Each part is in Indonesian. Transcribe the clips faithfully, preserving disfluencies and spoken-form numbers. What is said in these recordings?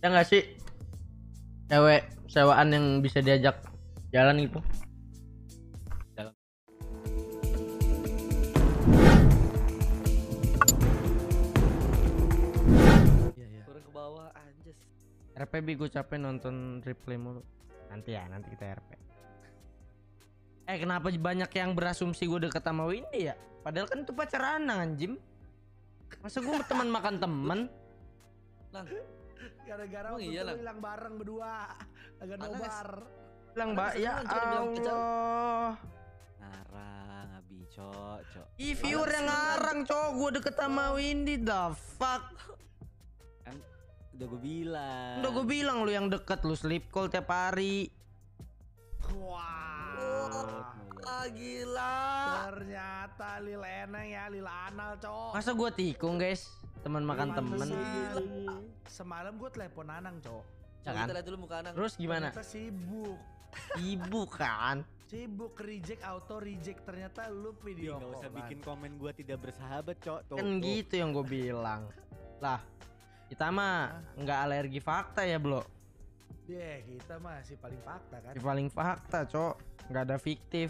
Ya nggak sih, cewek sewaan yang bisa diajak jalan gitu. Jalan. Iya, iya. Turun ke bawah anjas. R P B gue capek nonton replay mulu. Nanti ya, nanti kita R P. Eh kenapa banyak yang berasumsi gue deket sama Windy ya? Padahal kan itu pacar Anang anjim. Masa gue teman makan temen? Lang, Gara-gara Emang waktu iya, itu Lang? hilang bareng berdua. Agak Anang nobar. Bilang Ada mbak kesenangan, ya Cok, dibilang pacar. Allah. Ngarang, abi, cok, cok. Ih viewer yang ngarang cowok gue deket sama Windy, the fuck. Kan udah gue bilang. Udah gue bilang lu yang deket, lu sleep call tiap hari. Wah. ah gila. Ternyata Lil Eneng ya, Lil Anal, Cok. Masa gue tikung guys, teman makan temen. Pantesan. Semalam gue telepon Anang, Cok. Ya Coba kan? kita lihat dulu muka Anang. Terus gimana? Ternyata sibuk. Ibu kan? Sibuk reject, auto reject. Ternyata lu video Nggak usah callan. bikin komen gue tidak bersahabat, cok. Tuh, Kan tuh. gitu yang gue bilang. Lah, kita mah nggak alergi fakta ya, Bro. Deh, kita masih paling fakta kan. Di paling fakta, Cok. Nggak ada fiktif.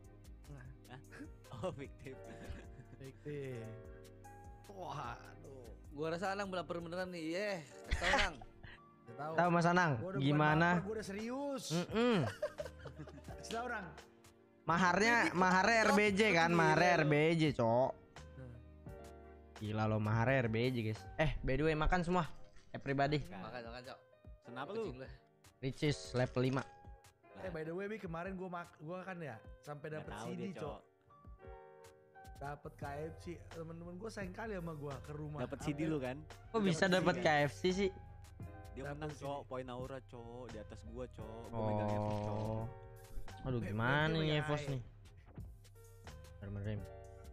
Oh, fiktif. Fiktif. Wah, aduh. Gua rasa Anang baper beneran nih. Yeh, kasih tau Nang. Gak tahu. Tahu Mas Anang, Gua udah bukan gimana? baper, gua udah serius. Mm-mm. Kasih tahu, orang. Maharnya, maharnya R B J kan, maharnya R B J, Cok. Gila lo, maharnya R B J, guys. Eh, by the way, makan semua. Everybody. Makan makan, Cok. Kenapa Kucing lu? lu. Ricis level lima. Eh, by the way, Bi, kemarin gua mak gua kan ya sampai Nggak dapet tahu C D, dia, Cok. Dapet K F C. Temen-temen gua sayang kali sama gua ke rumah. Dapat C D Ambil- lu kan? Kok bisa dapat K F C sih? Dia Dapet menang, C D. cok. Poin aura, cok. Di atas gua, cok. Gua megang F, cok. Oh. Aduh, Be- gimana berarti nih megang Evos air. nih? Rem-rem.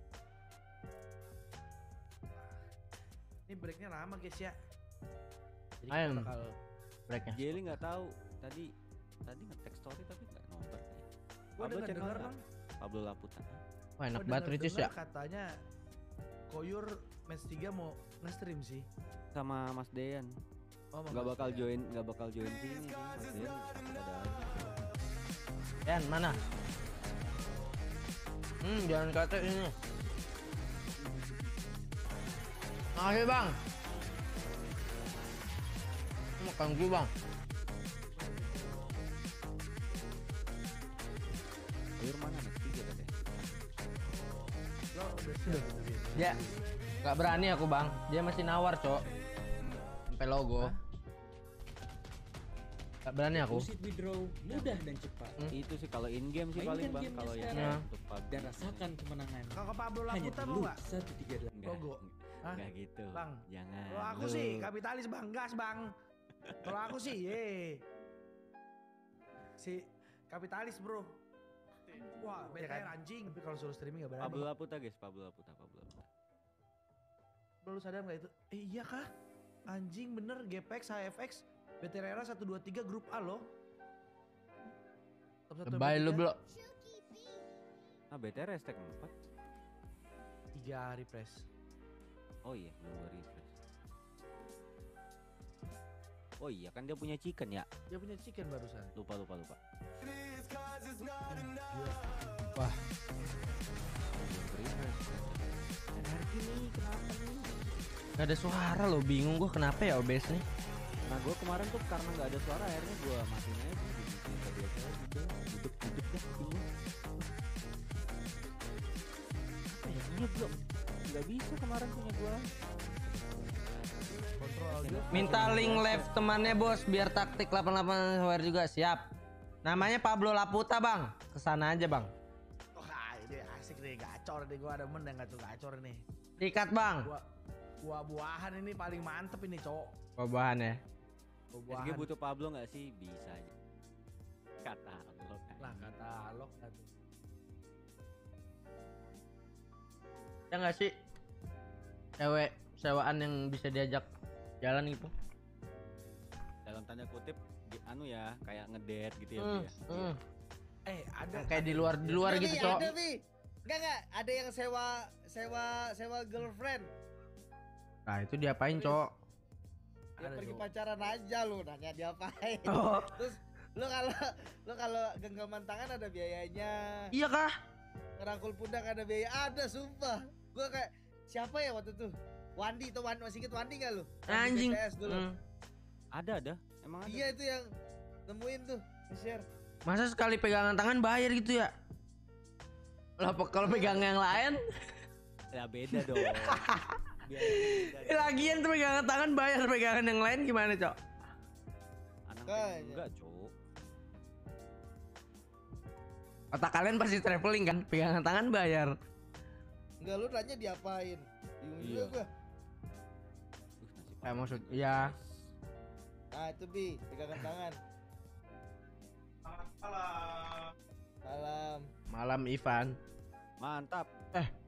Ini breaknya lama, guys ya. Jadi Ayo. kita bakal Breaknya. Jelly nggak tahu. Tadi tadi nge-tag story tapi nggak nomor. gua Pablo denger channel denger apa? dong. Pablo Laputa. Wah, enak Gua banget denger- Ricis denger ya. katanya Koyur match tiga mau nge-stream sih. Sama Mas Dean. Oh, Nggak Mas bakal Dean. join, nggak bakal join sini sih. Mas Dean takut ada lagi. Dan mana? Hmm, jangan kata ini. Makasih bang. Makan gue bang. Koyur mana Mas tiga katanya? Lo udah siap tapi. Ya, nggak berani aku bang. Dia masih nawar cok. Sampai logo. Nggak berani aku. Deposit withdraw mudah dan cepat. Hmm. Itu sih kalau in game sih Mainkan paling bang gamenya kalau yang sekarang. untuk P U B G. Dan rasakan kemenangan Kakak Pablo hanya Laputa di mau Loop nggak? seratus tiga puluh delapan. Nggak, Logo. Hah? nggak gitu. Bang. Jangan. Kalau aku lu. sih kapitalis bang, gas bang. Kalau aku sih, ye. Si kapitalis bro. Wah, B T R anjing. Tapi kalau suruh streaming gak berani. Pablo Laputa guys, Pablo Laputa, Pablo Laputa. Bro, lu sadar gak itu? Eh iya kah? Anjing bener, G P X, H F X, B T R era satu dua tiga grup A loh. Top satu Lebay lu bro. Ah B T R hashtag empat. Tiga refresh. Oh iya, belum gua refresh. Oh iya kan dia punya chicken ya. Dia punya chicken barusan. Lupa lupa lupa. Wah, Belum refresh. Energi nih, kenapa nih? nggak ada suara loh. Bingung gue kenapa ya O B S nih. Nah gua kemarin tuh karena nggak ada suara akhirnya gua matiin aja dibikin tadi aja gitu. Duduk duduk deh bingung. Apa ya ini belum nggak bisa kemarin punya gua. Kontrol audio. Minta link live temannya bos biar taktik delapan delapan H juga siap. Namanya Pablo Laputa bang. Kesana aja bang. Wah ini asik nih, gacor nih. Gua ada men yang gacor-gacor nih. Dikat bang. Gua buah-buahan ini paling mantep ini cowok. Bahan ya. S G Buah-buahan. butuh Pablo nggak sih? Bisa aja. Kata lo kan. Lah kata Alok kata. Ya nggak sih, cewek sewaan yang bisa diajak jalan gitu. Dalam tanda kutip di- anu ya kayak ngedate gitu ya. Hmm, Bu, ya. hmm. Eh ada Kayak di luar di luar Ada, gitu Bi, cowok. ada, Bi. Enggak enggak, ada yang sewa sewa sewa girlfriend. Nah itu diapain cowok? Ya Ada, pergi Cok. pacaran aja lu nanya diapain. Oh, Terus lu kalau lu kalau genggaman tangan ada biayanya. iya kah? Ngerangkul pundak ada biaya. Ada sumpah. Gua kayak siapa ya waktu itu? Wandi tuh Wandi masih inget Wandi enggak lu? Wandi Anjing. B T S dulu. Hmm. Ada ada. Emang ada. Iya itu yang nemuin tuh, share. Masa sekali pegangan tangan bayar gitu ya? Lah pe- kalau pegang yang lain, Ya beda dong. Biar beda dong. lagian tuh pegangan tangan bayar, pegangan yang lain gimana, Cok? Anak Makanya. enggak, Cuk. Otak kalian pasti traveling kan? Pegangan tangan bayar. Enggak lu nanya diapain? Bingung juga Iya. gua. Duh, nasi Eh, padang maksud- juga, iya. guys. Nah itu Bi, pegangan tangan. Salam. Malam Ivan. Mantap. Eh,